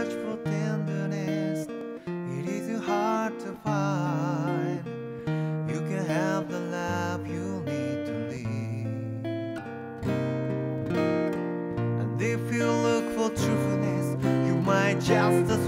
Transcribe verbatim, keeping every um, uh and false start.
search for tenderness, it is hard to find. You can have the love you need to live. And if you look for truthfulness, you might just